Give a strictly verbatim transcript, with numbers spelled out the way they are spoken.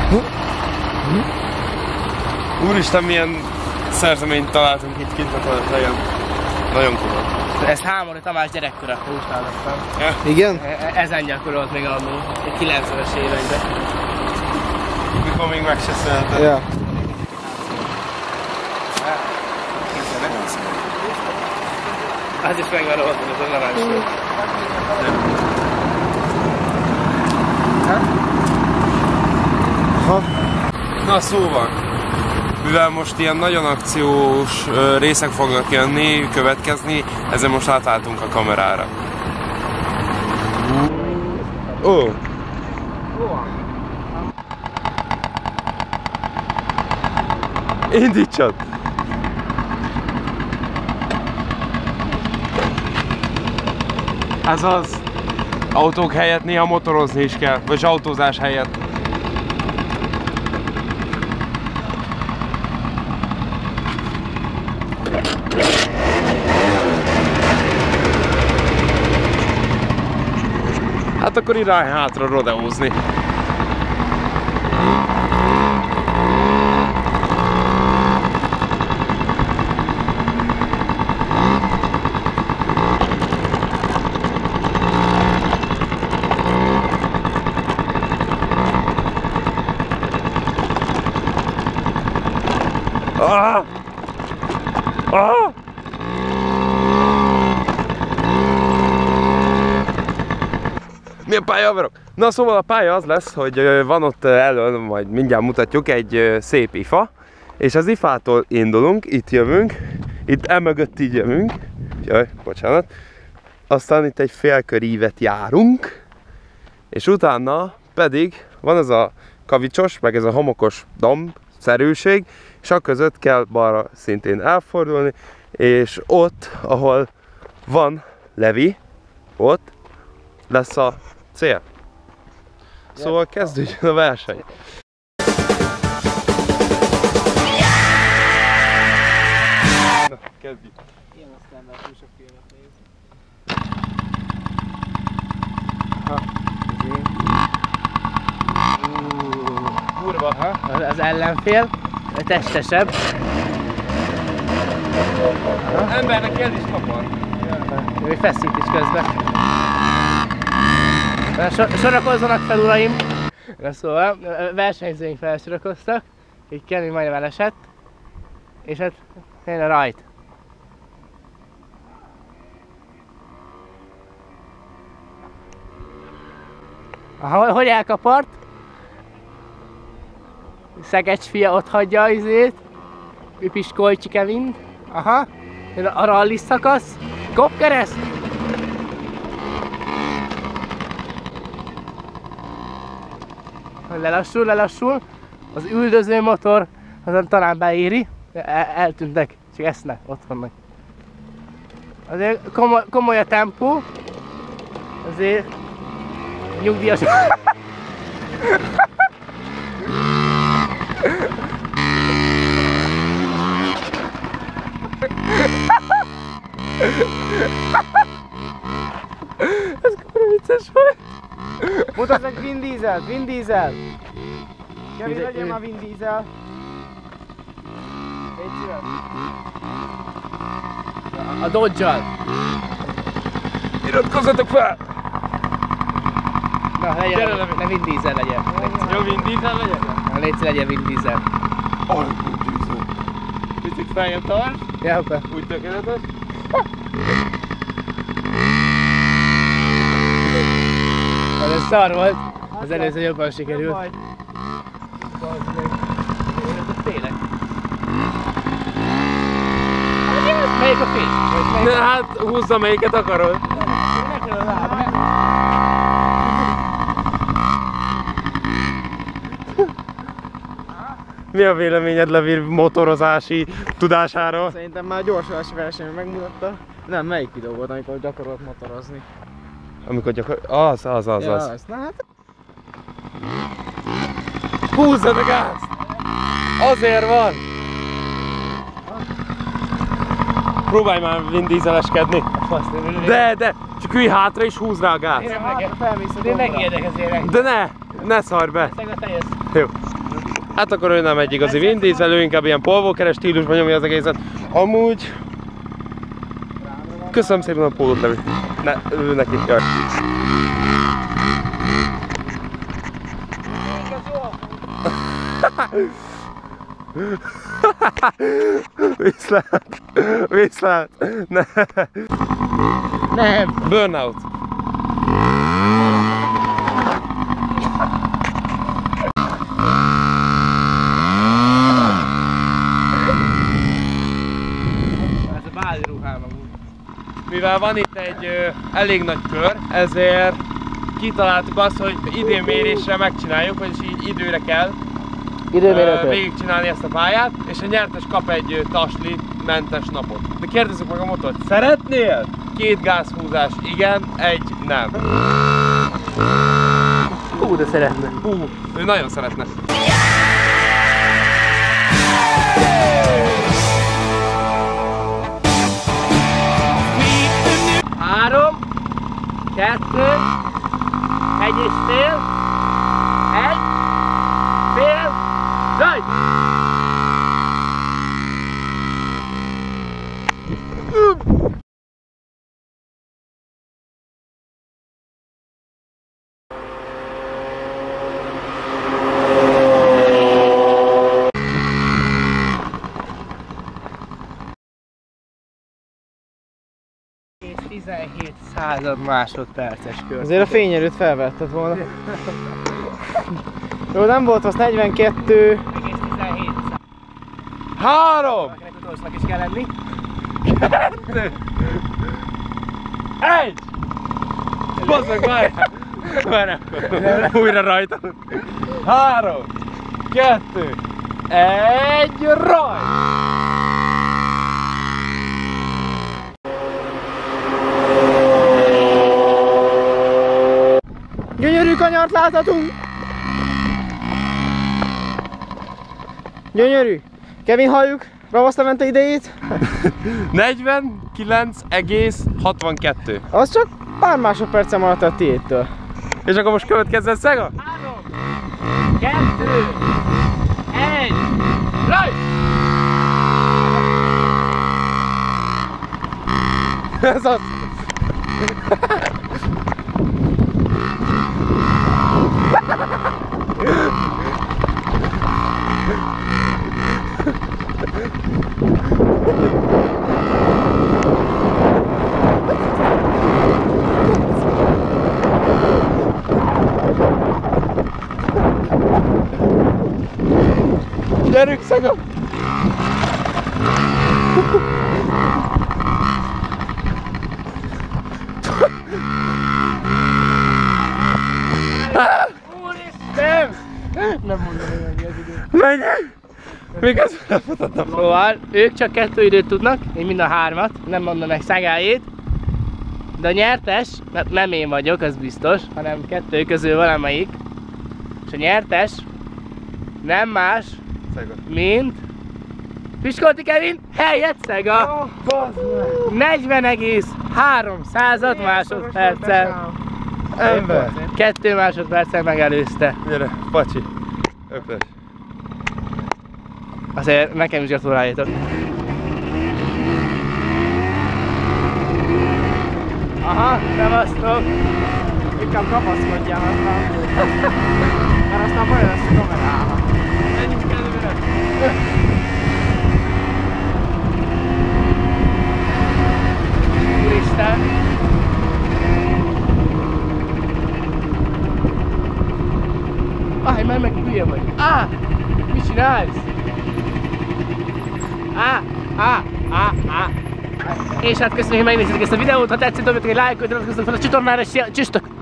Úristen, milyen szerzeményt találtunk itt kint a helyen. Nagyon komoly. Ez Hámori Tamás gyerekkora, úgy hallottam. Ja. Igen? Ezen gyakorolt még annól, egy kilencvenes években. Mikor még meg se született. Ja. Az is meg van ott, ez a narancs. Ha? Na szóval, mivel most ilyen nagyon akciós ö, részek fognak jönni, következni, ezzel most átálltunk a kamerára. Ó! Oh. Indítsad! Ez az. Autók helyett néha motorozni is kell, vagy autózás helyett. Hát akkor irány hátra rodeózni. Ah! Ah! Milyen pálya vagyok? Na szóval a pálya az lesz, hogy van ott elől, majd mindjárt mutatjuk, egy szép ifa, és az ifától indulunk, itt jövünk, itt emögött így jövünk, jaj, bocsánat, aztán itt egy félkörívet járunk, és utána pedig van ez a kavicsos, meg ez a homokos domb szerűség, és a között kell balra szintén elfordulni, és ott, ahol van Levi, ott lesz a cél. Szóval kezdődjön a verseny. Na, kezdjük. Ilyen aztán már túl sok filmet néz. Kurva, ha? Az ellenfél, testesebb. Embernek ez is kapar. Ő feszít is közben. Sor sorakozzanak fel, uraim! Na szóval, versenyzőink felsorakoztak, így Kenny majdnem elesett, és hát én a rajt. Aha, hogy elkapart? Szegecs fia ott hagyja az izét. Pipiskolcsi Kevin. Aha. A ralli szakasz. Kopkereszt. Lelassul, lelassul. Az üldöző motor azon talán beéri. El eltűntek, csak esznek, ott vannak. Azért komoly, komoly a tempó. Azért nyugdíjas. Ez kurva vicces volt. Mutasd meg Vin Diesel, Vin Diesel! Kevin, legyen már Vin Diesel! Légy szíves! A Dodge-al! Iratkozzatok fel! Na, legyen, Gyere, ne, ne Vin Diesel legyen. Jó, Vin Diesel legyen? Na, légy legyen Vin Diesel. Oh, Vin Diesel. Picit feljebb tart. Ja, hoppá. Úgy tökéletes. Az ez szar volt. Az előző jobban sikerült. Tényleg. Melyik a fény? Ne, hát húzza melyiket akarod. Mi a véleményed Levi motorozási tudásáról? Szerintem már gyorsulási versenyen megmutatta. Nem, melyik videó volt, amikor gyakorolt motorozni? Amikor gyakor... Az, az, az, Ja, az. az. Na hát... Húzzad a gázt! Azért van! Próbálj már Vin Dieseleskedni! De, de! Csak ülj hátra és húzd rá a gázt! Én megijedek ezért. De ne! Ne szarj be! Szeg a teljes. Jó. Hát akkor ő nem egy igazi Vin Diesel, ő inkább ilyen polvókeres stílusban nyomja az egészet. Amúgy... Köszönöm szépen a pólót, Levi. Ne, ő neki. Jaj. Viszlát! Viszlát! Ne. Nem! Burnout! Ez a báli ruhám amúgy. Mivel van itt egy ö, elég nagy kör, ezért kitaláltuk azt, hogy időmérésre megcsináljuk, vagyis így időre kell Időméretet. végigcsinálni ezt a pályát, és a nyertes kap egy ö, tasli mentes napot. De kérdezzük meg a motort, szeretnél? Két gázhúzás igen, egy nem. Hú, de szeretne. Hú, ő nagyon szeretne. Három, kettő, egy és fél, egy, fél, rajt! tizenhét század másodperces kör. Azért a fényerőt felvetted volna. Jó, nem volt az negyvenkettő. tizenhét Három! Valakinek utolsónak is kell lenni. Kettő! Egy! Bazd meg, várjál! Várjál! Újra rajta! Három! Kettő! Egy! Rajt! Gyönyörű kanyart láthatunk! Gyönyörű! Kevin, halljuk Ravasz Levente idejét. negyvenkilenc egész hatvankettő. Az csak pár másodpercen maradt a tiédtől. És akkor most következzen Szega? Három, kettő, egy, rajt! Ez az! Gyerünk, Szega! Úristen! Nem mondom, hogy mennyi az idő. Menjünk! Még ez lefutottam. Szóval ők csak kettő időt tudnak, én mind a hármat, nem mondom meg Szegáét. De a nyertes, mert nem én vagyok, az biztos, hanem kettő közül valamelyik. És a nyertes nem más, Szega. mint Piskolti Kevin helyett Szega. negyven egész három század másodperccel. Ember! Kettő másodperccel megelőzte. Gyere, pacsi. Öpös. Azért nekem is gratuláljátok. Aha, szevasztok! Inkább kapaszkodjál aztán. Mert aztán baj lesz a kamerával. Menjünk előre! Úristen! Állj, már meg hülye vagy! Á! Mit csinálsz? Á! Á! Á! Á! És hát köszönjük, hogy megnéztétek ezt a videót, ha tetszett, dobjatok egy lájkot, iratkozzatok fel a csatornára, és szia- tschüsstok!